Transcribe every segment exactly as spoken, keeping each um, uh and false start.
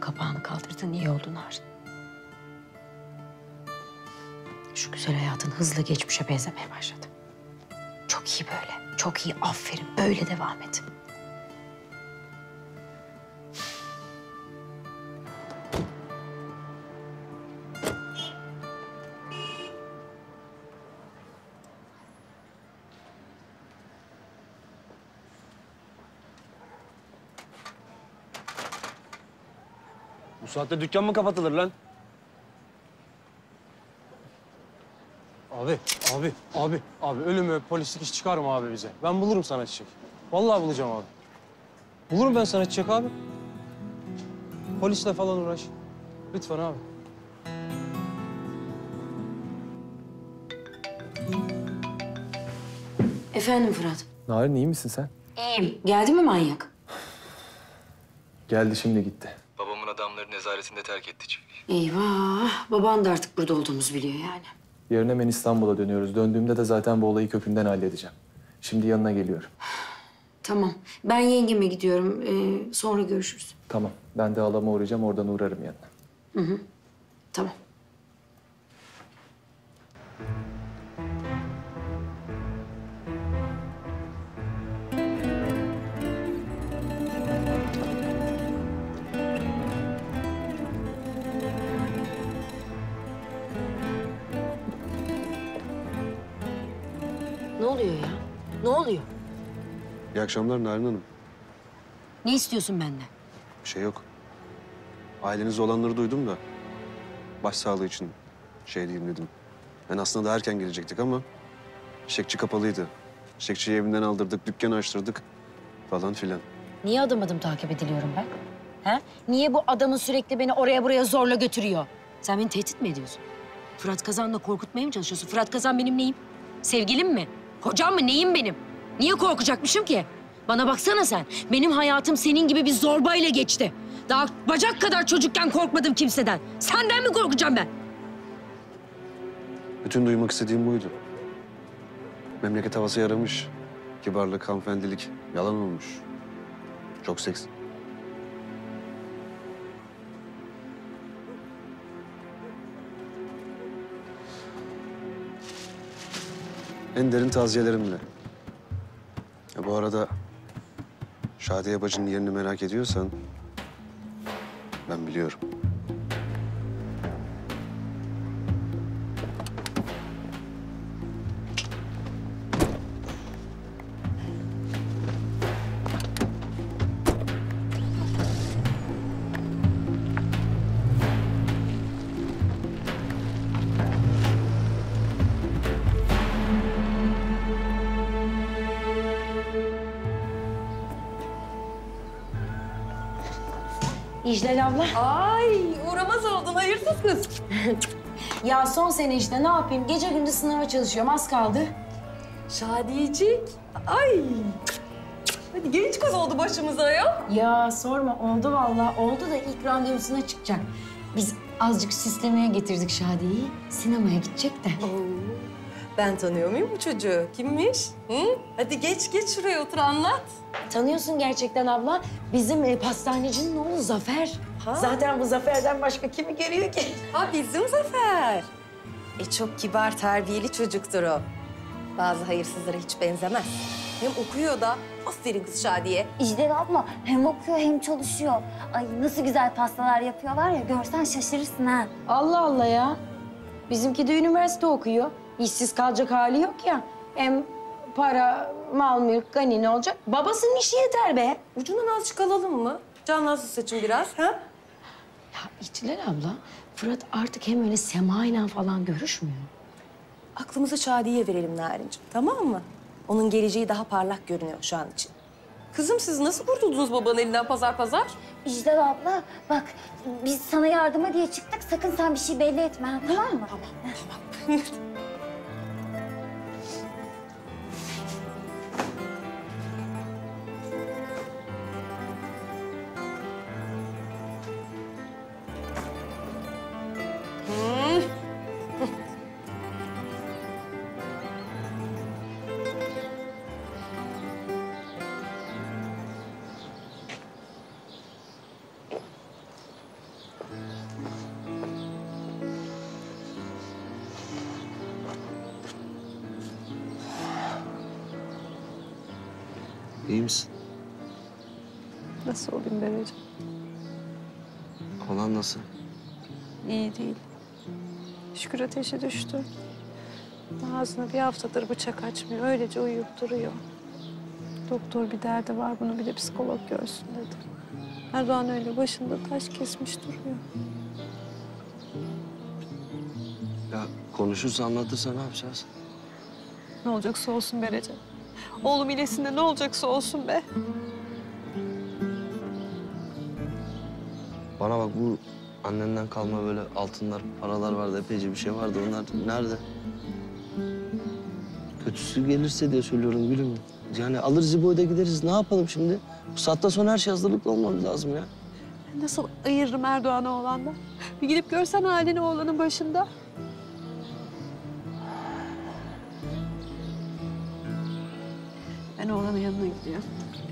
kapağını kaldırdın, iyi oldu Narin. Şu güzel hayatın hızla geçmişe benzemeye başladı. Çok iyi böyle, çok iyi. Aferin, böyle devam et. Bu saatte dükkan mı kapatılır lan? Abi, abi, abi, abi ölümü, polislik iş çıkarma abi bize. Ben bulurum sana çiçek. Vallahi bulacağım abi. Bulurum ben sana çiçek abi. Polisle falan uğraş. Lütfen abi. Efendim Fırat? Narin iyi misin sen? İyiyim. Geldi mi manyak? Geldi şimdi gitti. Babamın adamları nezaretinde terk etti çiftliği. Eyvah. Baban da artık burada olduğumuzu biliyor yani. Yarın hemen İstanbul'a dönüyoruz. Döndüğümde de zaten bu olayı kökünden halledeceğim. Şimdi yanına geliyorum. Tamam. Ben yengeme gidiyorum. Ee, sonra görüşürüz. Tamam. Ben de halama uğrayacağım. Oradan uğrarım yanına. Tamam. Ne oluyor ya? Ne oluyor? İyi akşamlar Narin Hanım. Ne istiyorsun benden? Bir şey yok. Ailenizde olanları duydum da başsağlığı için şey diyeyim dedim. Ben aslında da erken gelecektik ama çiçekçi kapalıydı. Çiçekçiyi evinden aldırdık, dükkanı açtırdık falan filan. Niye adım adım takip ediliyorum ben? Ha? Niye bu adamın sürekli beni oraya buraya zorla götürüyor? Sen beni tehdit mi ediyorsun? Fırat Kazan'la korkutmaya mı çalışıyorsun? Fırat Kazan benim neyim? Sevgilim mi? Kocam mı? Neyim benim? Niye korkacakmışım ki? Bana baksana sen. Benim hayatım senin gibi bir zorbayla geçti. Daha bacak kadar çocukken korkmadım kimseden. Senden mi korkacağım ben? Bütün duymak istediğim buydu. Memleket havası yaramış. Kibarlık, hanımefendilik yalan olmuş. Çok seks. En derin taziyelerimle. Ya bu arada Şadiye bacının yerini merak ediyorsan ben biliyorum. İclal abla. Ay uğramaz oldun hayırsız kız. Ya son sene işte ne yapayım? Gece gündüz sınava çalışıyorum. Az kaldı. Şadiyecik. Ay. Hadi genç kız oldu başımıza ya. Ya sorma. Oldu vallahi. Oldu da ilk randevusuna çıkacak. Biz azıcık süslemeye getirdik Şadiye'yi. Sinemaya gidecek de. Oo, ben tanıyor muyum bu çocuğu? Kimmiş? Hı? Hadi geç geç şuraya otur anlat. Tanıyorsun gerçekten abla. Bizim e, pastanecinin oğlu Zafer. Ha. Zaten bu Zafer'den başka kimi görüyor ki? Ha bizim Zafer. E çok kibar, terbiyeli çocuktur o. Bazı hayırsızlara hiç benzemez. Hem okuyor da. Aferin kız Şadiye. İclal abla hem okuyor hem çalışıyor. Ay nasıl güzel pastalar yapıyorlar ya, görsen şaşırırsın ha. Allah Allah ya. Bizimki de üniversite okuyor. İşsiz kalacak hali yok ya. Hem para, mal, mülk, gani ne olacak? Babasının işi yeter be. Ucundan azıcık alalım mı? Canlansın saçın biraz ha? Ya İclal abla, Fırat artık hem öyle Sema'yla falan görüşmüyor. Aklımızı Şadiye'ye verelim Narin'cim, tamam mı? Onun geleceği daha parlak görünüyor şu an için. Kızım siz nasıl kurtuldunuz babanın elinden pazar pazar? İclal abla bak, biz sana yardıma diye çıktık, sakın sen bir şey belli etme ha, tamam mı? Tamam, tamam. İyi misin? Nasıl olayım Beracığım? Olan nasıl? İyi değil. Şükür ateşi düştü. Ağzına bir haftadır bıçak açmıyor. Öylece uyuyup duruyor. Doktor bir derdi var, bunu bir de psikolog görsün dedi. Erdoğan öyle başında taş kesmiş duruyor. Ya konuşursa anlatırsa ne yapacağız? Ne olacaksa olsun Beracığım. Oğlum iyileşsin ne olacaksa olsun be. Bana bak, bu annenden kalma böyle altınlar, paralar vardı, epeyce bir şey vardı. Onlar nerede? Kötüsü gelirse diye söylüyorum gülüm. Yani alırız İbo'yu da gideriz. Ne yapalım şimdi? Bu saatten sonra her şey hazırlıklı olmamız lazım ya. Nasıl ayırırım Erdoğan'ı oğlandan? Bir gidip görsen halini oğlanın başında. Ben oğlanın yanına gidiyorum.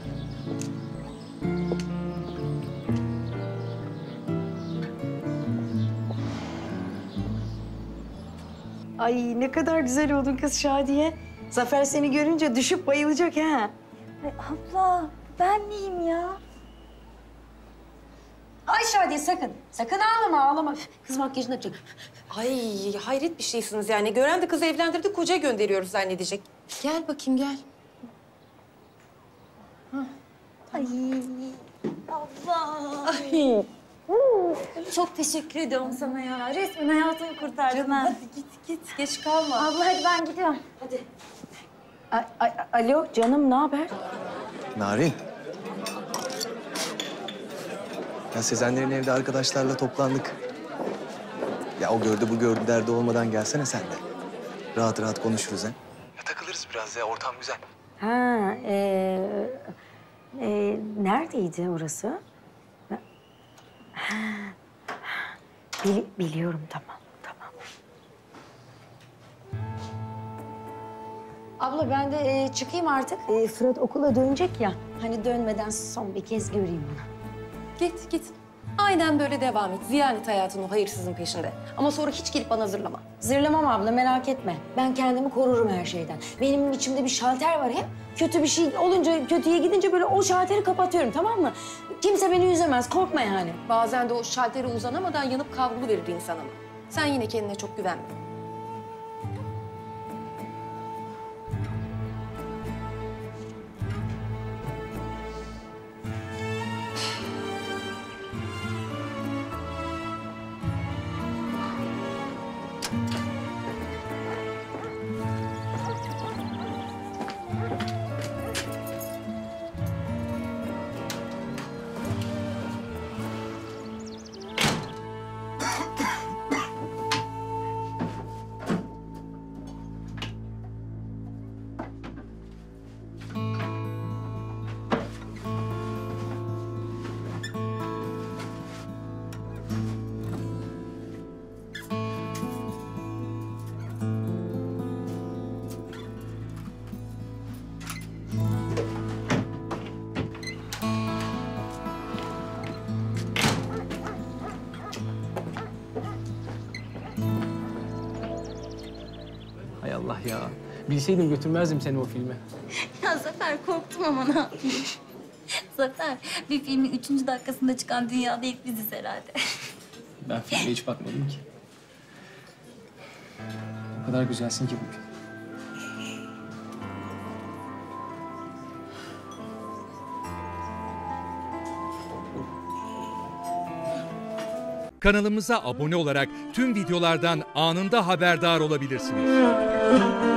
Ay ne kadar güzel oldun kız Şadiye. Zafer seni görünce düşüp bayılacak ha. Ay abla ben miyim ya? Ay Şadiye sakın. Sakın ağlama ağlama. Kız makyajını yapacak. Ay hayret bir şeysiniz yani. Gören de kızı evlendirdik, koca gönderiyoruz zannedecek. Gel bakayım gel. Ay abla. Ay. Çok teşekkür ediyorum sana ya. Resmen hayatımı kurtardın ha. Hadi git git, geç kalma. Abla hadi ben gidiyorum. Hadi. A- a- Alo canım ne haber? Narin. Ya Sezenlerin evde arkadaşlarla toplandık. Ya o gördü bu gördü derdi olmadan gelsene sen de. Rahat rahat konuşuruz ha. Ya takılırız biraz ya, ortam güzel. Ha, e, e, neredeydi orası? Ha, bili- biliyorum tamam, tamam. Abla ben de e, çıkayım artık. E, Fırat okula dönecek ya. Hani dönmeden son bir kez göreyim onu. Git git. Aynen böyle devam et. Ziyan et hayatını o hayırsızın peşinde. Ama sonra hiç gelip bana zırlama. Zırlamam abla merak etme. Ben kendimi korurum her şeyden. Benim içimde bir şalter var hep. Kötü bir şey olunca, kötüye gidince böyle o şalteri kapatıyorum tamam mı? Kimse beni üzemez, korkma yani. Bazen de o şaltere uzanamadan yanıp kavruluverir insan ama. Sen yine kendine çok güvenme. Hay Allah ya. Bilseydim götürmezdim seni o filme. Ya Zafer korktum ama ne yapayım? Zafer bir filmin üçüncü dakikasında çıkan dünyada ilk biziz herhalde. Ben filme hiç bakmadım ki. O kadar güzelsin ki bugün. Kanalımıza abone olarak tüm videolardan anında haberdar olabilirsiniz.